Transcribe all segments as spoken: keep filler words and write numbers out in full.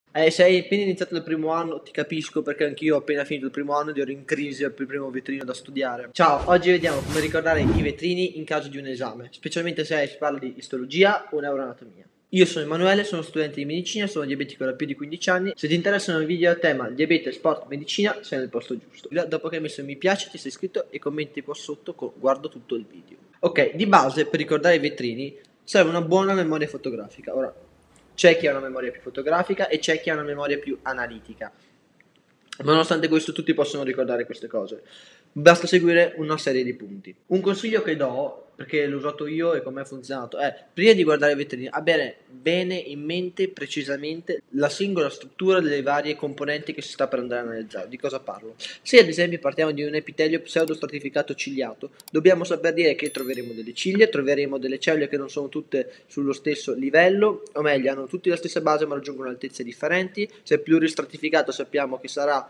Eh, se hai appena iniziato il primo anno, ti capisco perché anch'io ho appena finito il primo anno ed ero in crisi al primo vetrino da studiare. Ciao, oggi vediamo come ricordare i vetrini in caso di un esame, specialmente se si parla di istologia o neuroanatomia. Io sono Emanuele, sono studente di medicina, sono diabetico da più di quindici anni. Se ti interessano i video a tema diabete, sport, medicina, sei nel posto giusto. Dopo che hai messo mi piace, ti sei iscritto e commenti qua sotto, guardo tutto il video. Ok, di base per ricordare i vetrini serve una buona memoria fotografica. Ora, c'è chi ha una memoria più fotografica e c'è chi ha una memoria più analitica. Ma nonostante questo tutti possono ricordare queste cose. Basta seguire una serie di punti. Un consiglio che do, perché l'ho usato io e come ha funzionato, è prima di guardare i vetrini, avere bene in mente precisamente la singola struttura delle varie componenti che si sta per andare a analizzare. Di cosa parlo? Se ad esempio partiamo di un epitelio pseudostratificato ciliato, dobbiamo saper dire che troveremo delle ciglia, troveremo delle cellule che non sono tutte sullo stesso livello, o meglio, hanno tutte la stessa base ma raggiungono altezze differenti. Se è pluristratificato sappiamo che sarà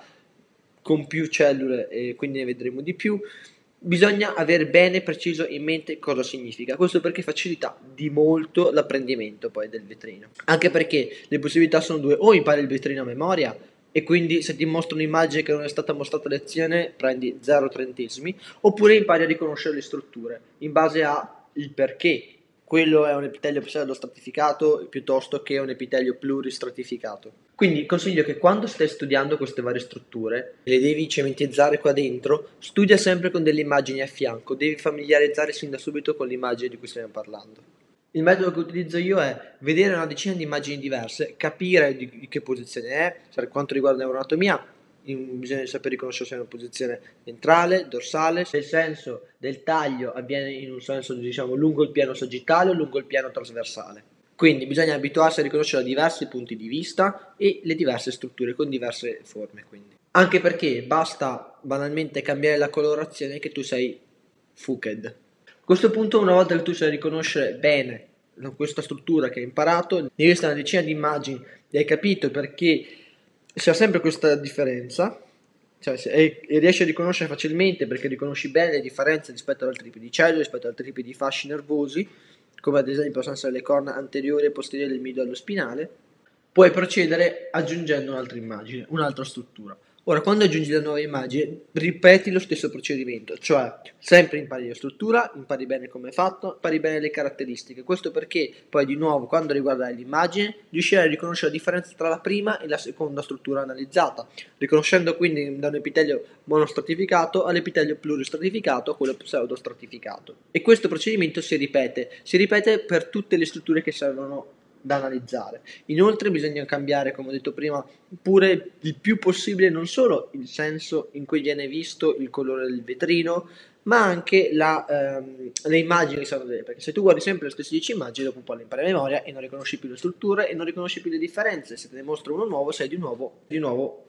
con più cellule e quindi ne vedremo di più. Bisogna avere bene preciso in mente cosa significa. Questo perché facilita di molto l'apprendimento poi del vetrino. Anche perché le possibilità sono due: o impari il vetrino a memoria e quindi se ti mostro un'immagine che non è stata mostrata a lezione prendi zero trentesimi, oppure impari a riconoscere le strutture in base al perché quello è un epitelio pseudostratificato piuttosto che un epitelio pluristratificato. Quindi consiglio che quando stai studiando queste varie strutture, le devi cementizzare qua dentro, studia sempre con delle immagini a fianco, devi familiarizzare sin da subito con l'immagine di cui stiamo parlando. Il metodo che utilizzo io è vedere una decina di immagini diverse, capire di, di che posizione è. Per quanto riguarda l'euroanatomia, bisogna saper riconoscere se è una posizione ventrale, dorsale, se il senso del taglio avviene in un senso, diciamo, lungo il piano sagittale o lungo il piano trasversale. Quindi bisogna abituarsi a riconoscere diversi punti di vista e le diverse strutture con diverse forme. Quindi. Anche perché basta banalmente cambiare la colorazione che tu sei Fuched. A questo punto, una volta che tu sai riconoscere bene questa struttura che hai imparato, ne vista una decina di immagini e hai capito perché c'è sempre questa differenza, cioè, se, e, e riesci a riconoscere facilmente perché riconosci bene le differenze rispetto ad altri tipi di cellule, rispetto ad altri tipi di fasci nervosi, come ad esempio possono essere le corna anteriori e posteriori del midollo spinale, puoi procedere aggiungendo un'altra immagine, un'altra struttura. Ora, quando aggiungi la nuova immagine, ripeti lo stesso procedimento, cioè sempre impari la struttura, impari bene come è fatto, impari bene le caratteristiche. Questo perché poi di nuovo, quando riguarderai l'immagine, riuscirai a riconoscere la differenza tra la prima e la seconda struttura analizzata, riconoscendo quindi da un epitelio monostratificato all'epitelio pluristratificato a quello pseudostratificato. E questo procedimento si ripete, si ripete per tutte le strutture che servono da analizzare. Inoltre bisogna cambiare, come ho detto prima, pure il più possibile non solo il senso in cui viene visto il colore del vetrino, ma anche la, ehm, le immagini che sono delle, perché se tu guardi sempre le stesse dieci immagini dopo un po' le impari a memoria e non riconosci più le strutture e non riconosci più le differenze. Se te ne mostro uno nuovo sei di nuovo di nuovo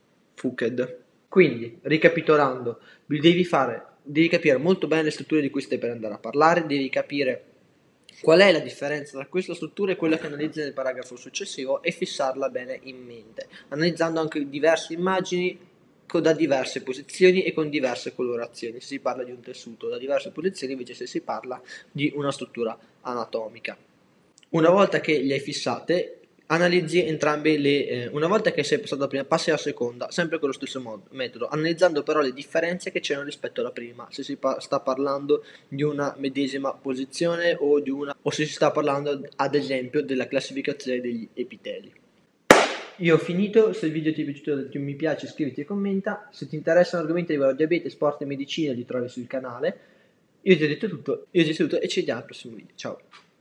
Fuched. Quindi, ricapitolando, devi fare devi capire molto bene le strutture di cui stai per andare a parlare, devi capire qual è la differenza tra questa struttura e quella che analizzi nel paragrafo successivo e fissarla bene in mente, analizzando anche diverse immagini da diverse posizioni e con diverse colorazioni. Se si parla di un tessuto da diverse posizioni, invece se si parla di una struttura anatomica. Una volta che le hai fissate, analizzi entrambe le eh, una volta che sei passato alla prima, passi alla seconda, sempre con lo stesso modo, metodo, analizzando però le differenze che c'erano rispetto alla prima, se si pa- sta parlando di una medesima posizione o di una o se si sta parlando ad esempio della classificazione degli epiteli. Io ho finito, se il video ti è piaciuto dai un mi piace, iscriviti e commenta. Se ti interessano argomenti riguardo diabete, sport e medicina li trovi sul canale. Io ti ho detto tutto, io ti saluto e ci vediamo al prossimo video. Ciao!